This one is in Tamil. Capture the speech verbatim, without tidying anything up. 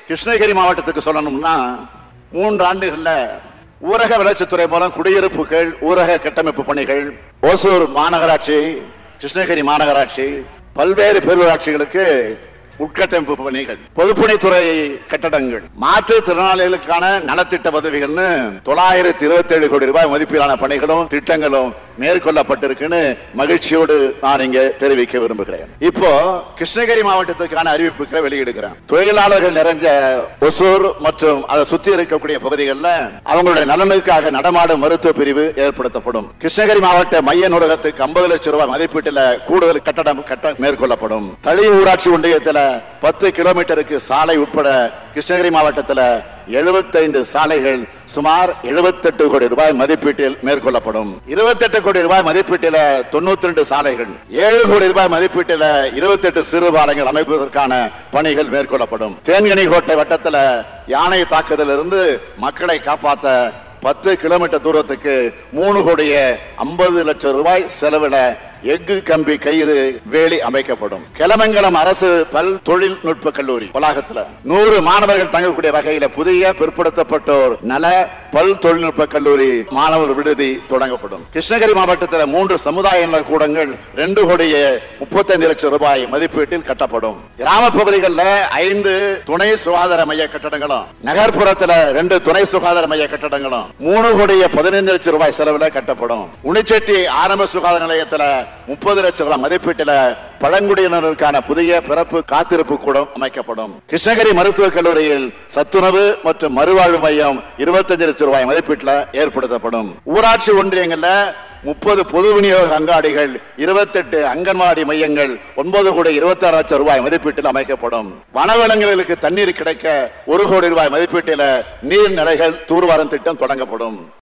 கிருஷ்ணகிரி மாவட்டத்துக்கு சொல்லணும்னா மூன்று ஆண்டுகள்ல ஊரக வளர்ச்சித்துறை மூலம் குடியிருப்புகள், ஊரக கட்டமைப்பு பணிகள், ஓசூர் மாநகராட்சி, கிருஷ்ணகிரி மாநகராட்சி, பல்வேறு பேரூராட்சிகளுக்கு உட்கட்டமைப்பு பணிகள், பொதுப்பணித்துறை கட்டடங்கள், மாற்றுத்திறனாளிகளுக்கான நலத்திட்ட உதவிகள்னு தொள்ளாயிரத்தி இருபத்தி ஏழு கோடி ரூபாய் மதிப்பிலான பணிகளும் திட்டங்களும் மேற்கொள்ளப்பட்டிருக்குன்னு மகிழ்ச்சியோடு நான் இங்க தெரிவிக்க விரும்புகிறேன். இப்போ கிருஷ்ணகிரி மாவட்டத்துக்கான அறிவிப்புகளை வெளியிடுகிறேன். தொழிலாளர்கள் நிறைஞ்ச ஒசூர் மற்றும் அதை சுத்தி இருக்கக்கூடிய பகுதிகளில் அவங்களுடைய நலனுக்காக நடமாடும் மருத்துவ பிரிவு ஏற்படுத்தப்படும். கிருஷ்ணகிரி மாவட்ட மைய நூலகத்துக்கு ஐம்பது லட்சம் ரூபாய் மதிப்பீட்டில் கூடுதல் கட்டடம் கட்ட மேற்கொள்ளப்படும். தளி ஊராட்சி ஒன்றியத்தில் பத்து கிலோமீட்டருக்கு சாலை உட்பட கிருஷ்ணகிரி மாவட்டத்தில் எழுபத்தைந்து சாலைகள் சுமார் எழுபத்தி எட்டு கோடி ரூபாய் மதிப்பீட்டில் மேற்கொள்ளப்படும். இருபத்தி எட்டு கோடி ரூபாய் மதிப்பீட்டில் தொண்ணூத்தி ரெண்டு சாலைகள், ஏழு கோடி ரூபாய் மதிப்பீட்டில் இருபத்தி எட்டு சிறு பாலங்கள் அமைப்பதற்கான பணிகள் மேற்கொள்ளப்படும். தேன்கனிக்கோட்டை வட்டத்தில் யானை தாக்குதலில் இருந்து மக்களை காப்பாற்ற பத்து கிலோமீட்டர் தூரத்துக்கு மூணு கோடியே ஐம்பது லட்சம் ரூபாய் செலவில் எஃகு கம்பி கயிறு வேலி அமைக்கப்படும். கிளமங்கலம் அரசு பல் தொழில்நுட்ப கல்லூரி வளாகத்தில் நூறு மாணவர்கள் தங்கக்கூடிய வகையில புதிய பிற்படுத்தப்பட்டோர் நல பல் தொழில்நுட்ப கல்லூரி மாணவர் விடுதி தொடங்கப்படும். கிருஷ்ணகிரி மாவட்டத்தில் மூன்று சமுதாய நல கூடங்கள் ரெண்டு கோடியே முப்பத்தி ஐந்து லட்சம் ரூபாய் மதிப்பீட்டில் கட்டப்படும். கிராம பகுதிகளில் ஐந்து துணை சுகாதார மைய கட்டடங்களும், நகர்ப்புறத்தில் ரெண்டு துணை சுகாதார மைய கட்டடங்களும் மூணு கோடியே பதினைந்து லட்சம் ரூபாய் செலவில் கட்டப்படும். உணிச்செட்டி ஆரம்ப சுகாதார நிலையத்தில் முப்பது லட்சம் ரூபாய் மதிப்பீட்டில் பழங்குடியினருக்கான புதிய பிறப்பு காத்திருப்பு கூடம் அமைக்கப்படும். கிருஷ்ணகிரி மருத்துவக் கல்லூரியில் சத்துணவு மற்றும் மறுவாழ்வு மையம் இருபத்தஞ்சு லட்சம் ரூபாய் மதிப்பீட்டில் ஏற்படுத்தப்படும். ஊராட்சி ஒன்றியங்கள்ல முப்பது பொது விநியோக அங்காடிகள், இருபத்தி எட்டு அங்கன்வாடி மையங்கள், ஒன்பது கோடி இருபத்தி ஆறு லட்சம் ரூபாய் மதிப்பீட்டில் அமைக்கப்படும். வனவிலங்குகளுக்கு தண்ணீர் கிடைக்க ஒரு கோடி ரூபாய் மதிப்பீட்டில் நீர்நிலைகள் தூர்வாரும் திட்டம் தொடங்கப்படும்.